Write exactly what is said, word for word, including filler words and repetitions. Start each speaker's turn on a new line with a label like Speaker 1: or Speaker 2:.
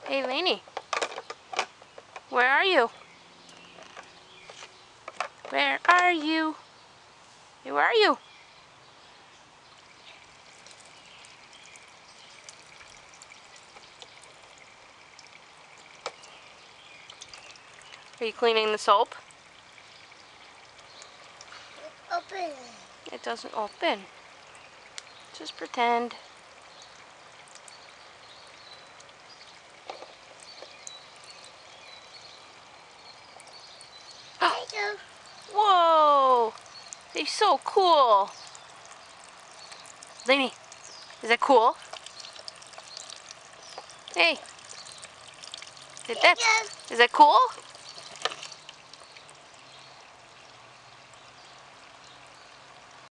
Speaker 1: Hey, Lainey. Where are you? Where are you? Hey, where are you? Are you cleaning the soap?
Speaker 2: Open.
Speaker 1: It doesn't open. Just pretend. Whoa! They're so cool. Lainey, is that cool? Hey, is that, is that cool?